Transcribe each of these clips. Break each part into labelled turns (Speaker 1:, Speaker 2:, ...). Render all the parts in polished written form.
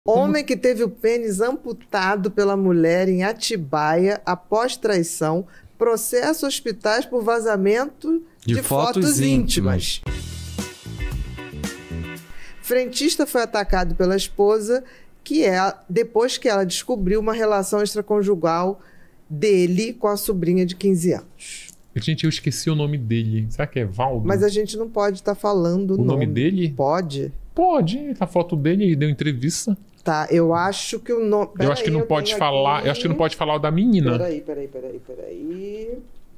Speaker 1: Homem que teve o pênis amputado pela mulher em Atibaia após traição, processa hospitais por vazamento de fotos íntimas. Frentista foi atacado pela esposa depois que ela descobriu uma relação extraconjugal dele com a sobrinha de 15 anos.
Speaker 2: Gente, eu esqueci o nome dele. Será que é Valdo?
Speaker 1: Mas a gente não pode estar falando
Speaker 2: o nome dele?
Speaker 1: Pode?
Speaker 2: Pode. A foto dele, ele deu entrevista.
Speaker 1: Tá, eu acho que o nome...
Speaker 2: Eu acho que não pode falar.
Speaker 1: Aqui...
Speaker 2: Eu acho que não pode falar o da menina.
Speaker 1: Peraí.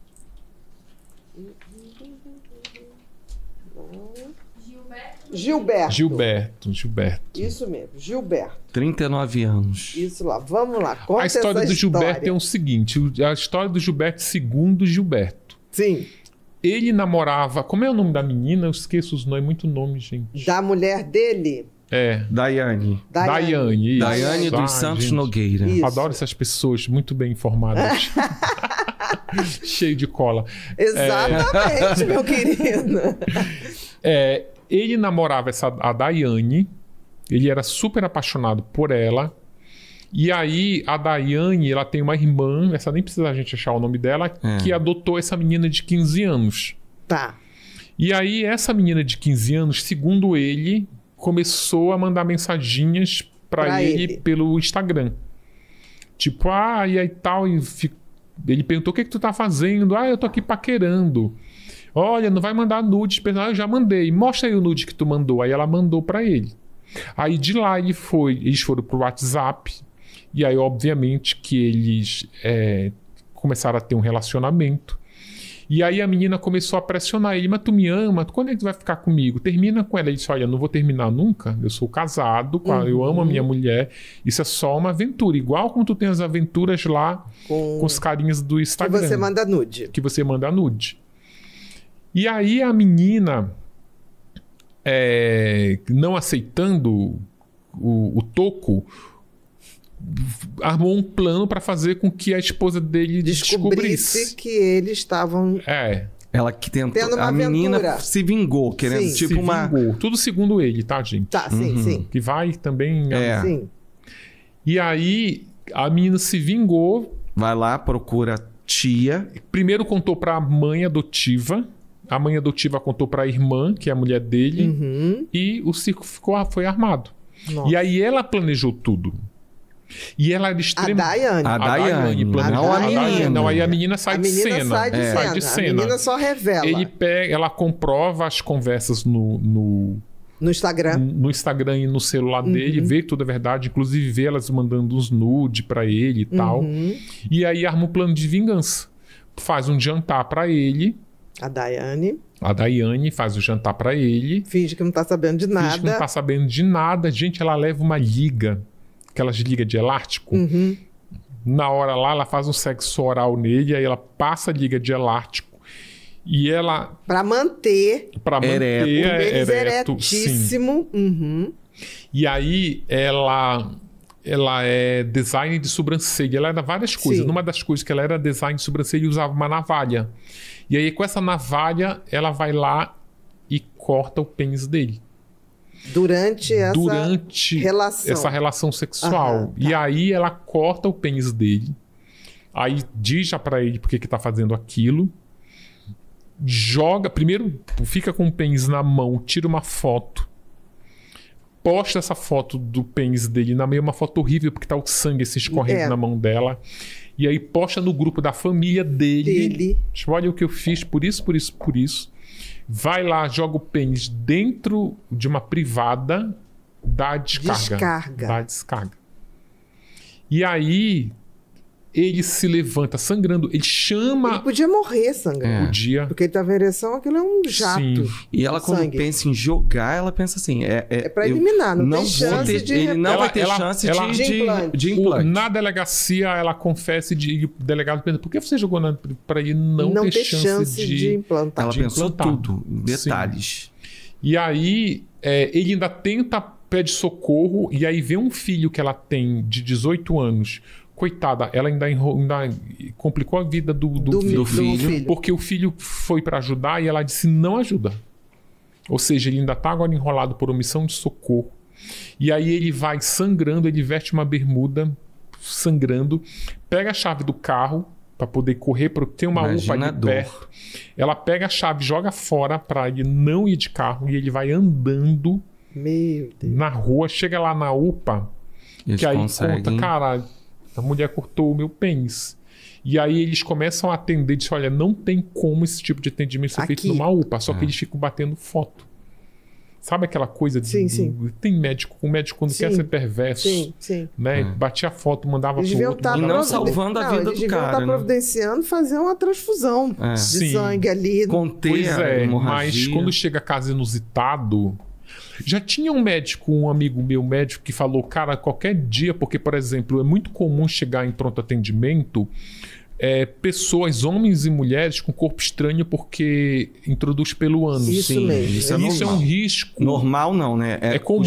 Speaker 1: Gilberto. Isso mesmo, Gilberto.
Speaker 3: 39 anos.
Speaker 1: Isso lá, vamos lá. Conta
Speaker 2: a história do Gilberto é o seguinte: a história do Gilberto, segundo Gilberto.
Speaker 1: Sim.
Speaker 2: Ele namorava. Como é o nome da menina? Eu esqueço os nomes, muito nome, gente.
Speaker 1: Da mulher dele?
Speaker 2: É.
Speaker 3: Daiane dos Santos gente. Nogueira.
Speaker 2: Isso. Adoro essas pessoas muito bem informadas. Cheio de cola.
Speaker 1: Exatamente, meu querido.
Speaker 2: Ele namorava a Daiane. Ele era super apaixonado por ela. E aí, a Daiane, ela tem uma irmã, essa nem precisa a gente achar o nome dela, que adotou essa menina de 15 anos.
Speaker 1: Tá.
Speaker 2: E aí, essa menina de 15 anos, segundo ele, começou a mandar mensaginhas pra ele pelo Instagram. Tipo, e aí tal. Ele perguntou: o que tu tá fazendo? Eu tô aqui paquerando. Olha, não vai mandar nude. Eu já mandei. Mostra aí o nude que tu mandou. Aí ela mandou pra ele. Aí de lá eles foram pro WhatsApp. E aí, obviamente, que eles começaram a ter um relacionamento. E aí a menina começou a pressionar ele: mas tu me ama? Quando é que tu vai ficar comigo? Termina com ela. Ele disse: olha, não vou terminar nunca. Eu sou casado, eu amo a minha mulher. Isso é só uma aventura. Igual como tu tem as aventuras lá com os carinhas do Instagram.
Speaker 1: Que você manda nude.
Speaker 2: E aí a menina, não aceitando o toco, armou um plano para fazer com que a esposa dele descobrisse
Speaker 1: que eles estavam...
Speaker 3: Ela que tentou... A menina se vingou, querendo
Speaker 2: vingou. Tudo segundo ele, tá, gente?
Speaker 1: Tá, sim.
Speaker 2: Que vai também...
Speaker 1: Sim.
Speaker 2: E aí a menina se vingou.
Speaker 3: Vai lá, procura tia.
Speaker 2: Primeiro contou pra mãe adotiva. A mãe adotiva contou pra irmã, que é a mulher dele. E o circo foi armado. Nossa. E aí ela planejou tudo. E ela era extremamente...
Speaker 3: A Daiane. Não a menina.
Speaker 2: Não, aí a menina sai de cena.
Speaker 1: Sai de cena. A menina só revela.
Speaker 2: Ela comprova as conversas no
Speaker 1: Instagram.
Speaker 2: No Instagram e no celular dele, vê que tudo é verdade, inclusive vê elas mandando uns nude pra ele e tal. E aí arma um plano de vingança. Faz um jantar pra ele.
Speaker 1: A Daiane
Speaker 2: faz o jantar pra ele.
Speaker 1: Finge que não tá sabendo de nada. Gente, ela leva uma liga, aquelas ligas de elástico. Na hora lá, ela faz um sexo oral nele, aí ela passa a liga de elástico. E ela... Pra manter
Speaker 2: ereto.
Speaker 1: Eretíssimo.
Speaker 2: E aí ela é design de sobrancelha. Ela era várias coisas. Numa das coisas que ela era design de sobrancelha, usava uma navalha. E aí com essa navalha, ela vai lá e corta o pênis dele.
Speaker 1: Durante
Speaker 2: essa relação sexual.
Speaker 1: Tá.
Speaker 2: E aí ela corta o pênis dele. Aí diz já pra ele porque que tá fazendo aquilo. Joga, primeiro fica com o pênis na mão, tira uma foto, posta essa foto do pênis dele na meio, uma foto horrível porque tá o sangue se escorrendo na mão dela, e aí posta no grupo da família dele. Tipo, olha o que eu fiz, por isso. Vai lá, joga o pênis dentro de uma privada, dá descarga. E aí ele se levanta sangrando, ele chama...
Speaker 1: Ele podia morrer sangrando.
Speaker 2: Podia.
Speaker 1: Porque ele tava em ereção, aquilo é um jato.
Speaker 2: Sim.
Speaker 3: E ela, quando pensa em jogar, ela pensa assim... É
Speaker 1: pra eliminar, não tem chance de...
Speaker 3: Ele não vai ter chance de implante.
Speaker 2: Na delegacia, ela confessa e o delegado pergunta: por que você jogou pra ele não ter chance de
Speaker 1: implantar?
Speaker 3: Ela pensou tudo, em detalhes.
Speaker 2: Sim. E aí, ele ainda pede socorro, e aí vê um filho que ela tem de 18 anos... Coitada, ela ainda complicou a vida do filho, porque o filho foi para ajudar e ela disse: não ajuda. Ou seja, ele ainda está agora enrolado por omissão de socorro. E aí ele vai sangrando, ele veste uma bermuda sangrando, pega a chave do carro para poder correr, porque tem uma UPA ali perto. Ela pega a chave, joga fora para ele não ir de carro e ele vai andando na rua, chega lá na UPA, que aí conta, cara, a mulher cortou o meu pênis. E aí eles começam a atender e dizem, olha, não tem como esse tipo de atendimento ser feito numa UPA, só que eles ficam batendo foto. Sabe aquela coisa de...
Speaker 1: Sim.
Speaker 2: Tem médico, o médico quando quer ser perverso, né? Batia a foto, mandava pro outro.
Speaker 3: E não salvando a vida do cara,
Speaker 1: estar providenciando fazer uma transfusão de sangue ali.
Speaker 3: Conter a hemorragia.
Speaker 2: Mas quando chega caso inusitado... Já tinha um amigo meu médico que falou, cara, qualquer dia, porque, por exemplo, é muito comum chegar em pronto atendimento pessoas, homens e mulheres com corpo estranho porque introduz pelo ânus.
Speaker 1: Isso mesmo.
Speaker 2: Isso é um risco.
Speaker 3: Normal não, né?
Speaker 2: É comum.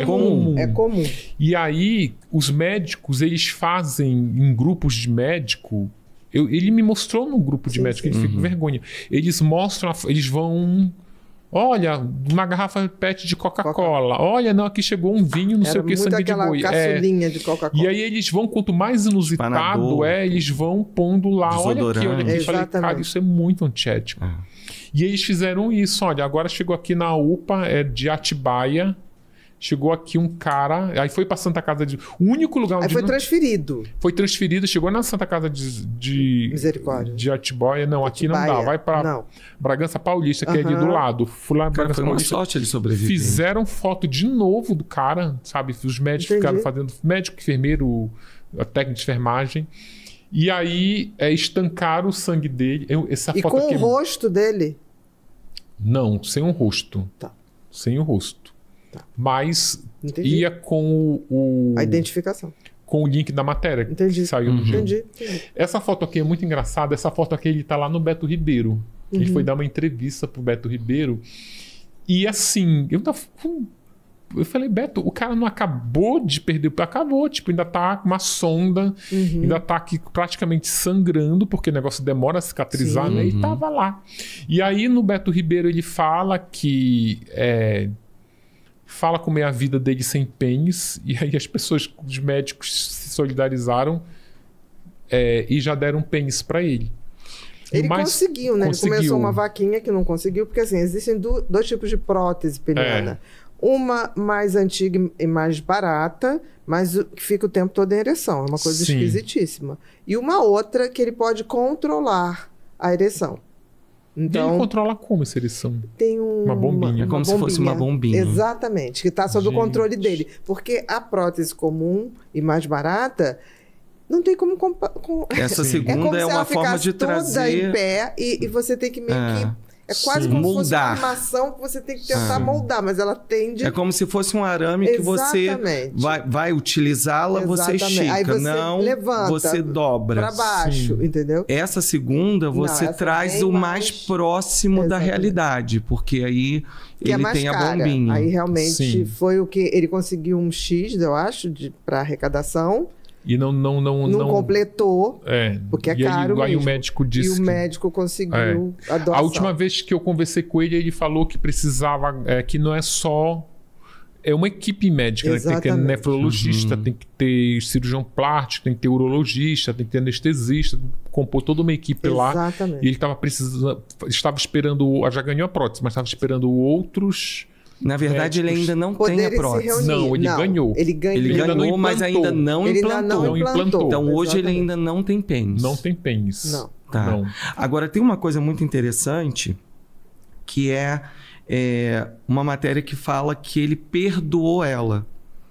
Speaker 1: É comum.
Speaker 2: E aí, os médicos, eles fazem em grupos de médico... Ele me mostrou no grupo de médico, ele fica com vergonha. Eles mostram, eles vão... Olha, uma garrafa PET de Coca-Cola. Olha, não, aqui chegou um vinho, não sei o que, sangue de boi.
Speaker 1: Caçulinha de Coca-Cola.
Speaker 2: E aí eles vão, quanto mais inusitado eles vão pondo lá. Olha aqui. Eu falei, cara, isso é muito antiético. E eles fizeram isso. Olha, agora chegou aqui na UPA, de Atibaia. Chegou aqui um cara, aí foi pra Santa Casa de... O único lugar onde...
Speaker 1: Aí foi transferido.
Speaker 2: Foi transferido, chegou na Santa Casa de
Speaker 1: Misericórdia.
Speaker 2: De Atibaia. Não, aqui não dá. Vai pra Bragança Paulista, que é ali do lado. Fui lá em Bragança
Speaker 3: Paulista. Foi uma sorte ele sobreviver.
Speaker 2: Fizeram foto de novo do cara, sabe? Os médicos ficaram fazendo... Médico, enfermeiro, técnico de enfermagem. E aí, estancaram o sangue dele. Essa
Speaker 1: e
Speaker 2: foto
Speaker 1: com
Speaker 2: aqui...
Speaker 1: o rosto dele?
Speaker 2: Não, sem o rosto.
Speaker 1: Tá.
Speaker 2: Sem o rosto. Mas ia com
Speaker 1: a identificação.
Speaker 2: Com o link da matéria que saiu no jogo. Entendi. Essa foto aqui é muito engraçada. Essa foto aqui, ele tá lá no Beto Ribeiro. Ele foi dar uma entrevista pro Beto Ribeiro. E assim, eu falei, Beto, o cara não acabou de perder... Acabou, tipo, ainda tá com uma sonda, ainda tá aqui praticamente sangrando, porque o negócio demora a cicatrizar, né? E tava lá. E aí, no Beto Ribeiro, ele fala que... Fala como é a vida dele sem pênis. E aí as pessoas, os médicos se solidarizaram e já deram pênis para ele.
Speaker 1: Ele conseguiu, né? Ele começou uma vaquinha que não conseguiu, porque assim, existem dois tipos de prótese peniana. Uma mais antiga e mais barata, mas que fica o tempo todo em ereção. É uma coisa esquisitíssima. E uma outra que ele pode controlar a ereção. Então,
Speaker 2: ele controla como essa ereção?
Speaker 1: Tem
Speaker 2: uma bombinha.
Speaker 3: É como se fosse uma bombinha.
Speaker 1: Exatamente, que está sob o controle dele. Porque a prótese comum e mais barata não tem como...
Speaker 3: Essa segunda é uma forma de trazer...
Speaker 1: toda em pé e você tem que meio que... É quase como se fosse uma armação que você tem que tentar moldar, mas ela tende...
Speaker 3: É como se fosse um arame que você vai utilizá-la, você estica. Aí você levanta, você dobra.
Speaker 1: Para baixo, entendeu?
Speaker 3: Essa segunda, você traz o mais próximo da realidade, porque aí ele tem a bombinha.
Speaker 1: Aí realmente foi o que... Ele conseguiu um X, eu acho, para arrecadação.
Speaker 2: E não
Speaker 1: completou, porque é caro
Speaker 2: aí o médico disse
Speaker 1: o médico conseguiu a doação.
Speaker 2: A última vez que eu conversei com ele, ele falou que precisava... que não é só... É uma equipe médica, né? Tem que ter nefrologista, tem que ter cirurgião plástico, tem que ter urologista, tem que ter anestesista, compor toda uma equipe lá. E ele estava esperando... Já ganhou a prótese, mas estava esperando outros...
Speaker 3: Na verdade, ele ainda não tem a prótese.
Speaker 2: Não, ele ganhou.
Speaker 1: Ele
Speaker 3: ganhou, mas ainda não implantou. Então, hoje ele ainda não tem pênis.
Speaker 2: Não tem pênis.
Speaker 1: Não.
Speaker 3: Tá.
Speaker 2: Não.
Speaker 3: Agora, tem uma coisa muito interessante, que é uma matéria que fala que ele perdoou ela.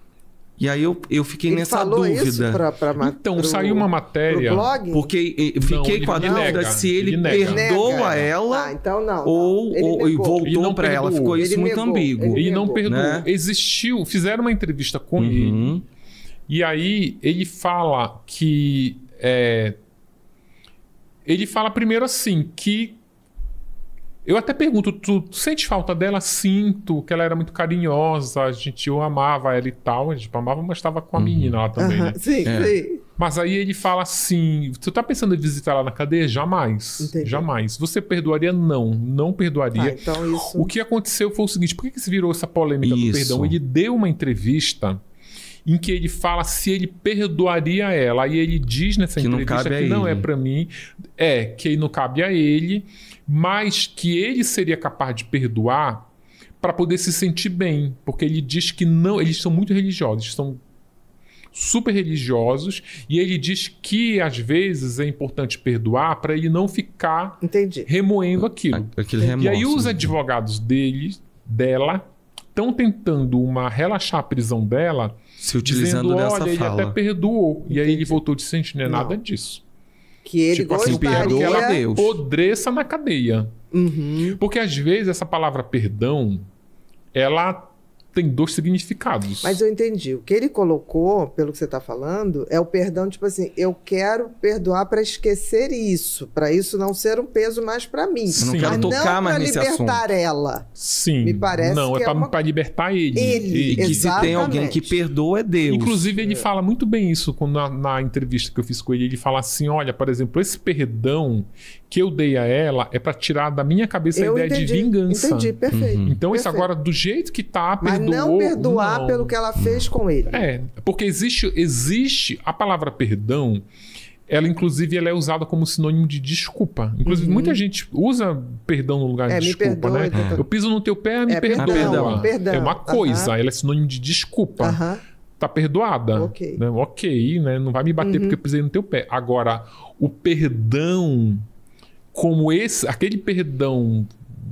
Speaker 3: E aí eu fiquei nessa dúvida.
Speaker 1: Isso
Speaker 2: então, saiu uma matéria...
Speaker 1: Pro blog?
Speaker 3: Porque fiquei com a dúvida se ele perdoa ela
Speaker 1: então não,
Speaker 3: ou voltou para ela. Ficou isso muito ambíguo.
Speaker 2: Ele não perdoou. Né? Existiu... Fizeram uma entrevista com ele. E aí ele fala que... Ele fala primeiro assim, que... Eu até pergunto, tu sente falta dela? Sinto, que ela era muito carinhosa, eu amava ela e tal. A gente amava, mas estava com a menina lá também, né?
Speaker 1: Sim. Mas aí ele fala assim, você tá pensando em visitar ela na cadeia? Jamais.
Speaker 2: Entendi.
Speaker 1: Jamais. Você perdoaria? Não perdoaria.
Speaker 2: Então isso...
Speaker 1: O que aconteceu foi o seguinte, por que se virou essa polêmica do perdão? Ele deu uma entrevista em que ele fala se ele perdoaria ela. Aí ele diz nessa entrevista que não é para mim, que não cabe a ele, mas que ele seria capaz de perdoar para poder se sentir bem. Porque ele diz que não, eles são muito religiosos, são super religiosos, e ele diz que às vezes é importante perdoar para ele não ficar remoendo aquilo.
Speaker 3: E
Speaker 1: aí os advogados dela estão tentando relaxar a prisão dela,
Speaker 3: se utilizando dessa
Speaker 1: fala. Ele até perdoou. E aí ele voltou e disse, gente, não é nada disso.
Speaker 2: Que ele gostaria...
Speaker 1: que ela apodreça na cadeia. Porque às vezes essa palavra perdão, ela tem 2 significados.
Speaker 2: Mas eu entendi. O que ele colocou, pelo que você está falando, é o perdão, tipo assim, eu quero perdoar para esquecer isso, para isso não ser um peso mais para mim.
Speaker 3: Eu não quero tocar mais nesse assunto.
Speaker 2: Para libertar ela.
Speaker 1: Sim.
Speaker 2: Me parece
Speaker 1: não,
Speaker 2: que
Speaker 1: para libertar ele.
Speaker 3: E que se tem alguém que perdoa é Deus.
Speaker 1: Inclusive, ele fala muito bem isso na entrevista que eu fiz com ele. Ele fala assim, olha, por exemplo, esse perdão que eu dei a ela é para tirar da minha cabeça a ideia de vingança.
Speaker 2: Entendi, perfeito.
Speaker 1: Então, isso agora, do jeito que tá, perdoou.
Speaker 2: Mas não perdoar pelo que ela fez com ele.
Speaker 1: Porque existe a palavra perdão, ela inclusive ela é usada como sinônimo de desculpa. Inclusive, muita gente usa perdão no lugar de desculpa,
Speaker 2: perdoa,
Speaker 1: né? Eu piso no teu pé, me perdoa.
Speaker 2: Perdão.
Speaker 1: É uma coisa, ela é sinônimo de desculpa. Tá perdoada. Ok, né? Não vai me bater porque eu pisei no teu pé. Agora, o perdão, como aquele perdão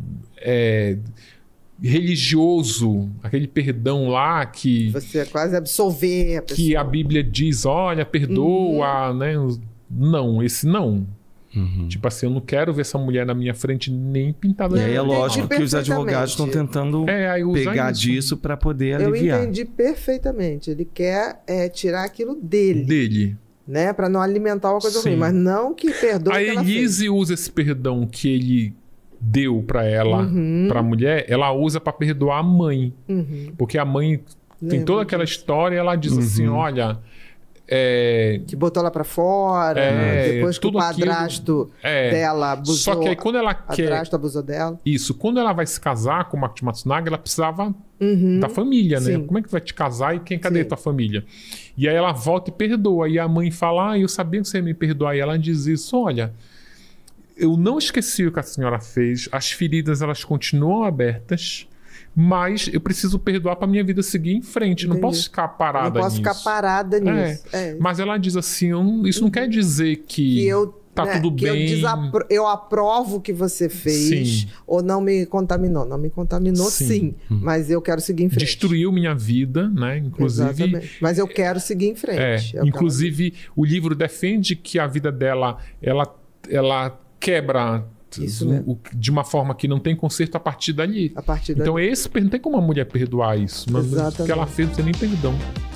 Speaker 1: religioso, aquele perdão lá que...
Speaker 2: Você quase absolver a pessoa.
Speaker 1: Que a Bíblia diz, olha, perdoa, né? Não, esse não. Tipo assim, eu não quero ver essa mulher na minha frente nem pintada.
Speaker 3: E aí é lógico que os advogados estão tentando pegar disso para poder aliviar.
Speaker 2: Eu entendi perfeitamente. Ele quer tirar aquilo dele. Né? Para não alimentar uma coisa ruim, mas não que perdoe.
Speaker 1: A Elise usa esse perdão que ele deu para ela, para a mulher, ela usa para perdoar a mãe. Porque a mãe tem toda aquela história e ela diz assim, olha...
Speaker 2: que botou ela para fora, depois que o padrasto dela abusou.
Speaker 1: Só que aí quando ela
Speaker 2: padrasto abusou dela.
Speaker 1: Isso, quando ela vai se casar com o Maki Matsunaga, ela precisava da família, né? Como é que tu vai te casar e cadê a tua família? E aí ela volta e perdoa. E a mãe fala, eu sabia que você ia me perdoar. E ela diz isso, olha... Eu não esqueci o que a senhora fez. As feridas, elas continuam abertas. Mas eu preciso perdoar para minha vida seguir em frente. Não posso ficar parada nisso.
Speaker 2: Não posso ficar parada nisso.
Speaker 1: Mas ela diz assim, isso não quer dizer que tá tudo bem.
Speaker 2: Eu aprovo o que você fez ou não me contaminou. Não me contaminou, sim. Mas eu quero seguir em frente.
Speaker 1: Destruiu minha vida, né? Inclusive.
Speaker 2: Exatamente. Mas eu quero seguir em frente.
Speaker 1: Inclusive, o livro defende que a vida dela, ela quebra de uma forma que não tem conserto a partir dali. Então, não tem como a mulher perdoar isso. Mas o que ela fez não tem nem perdão.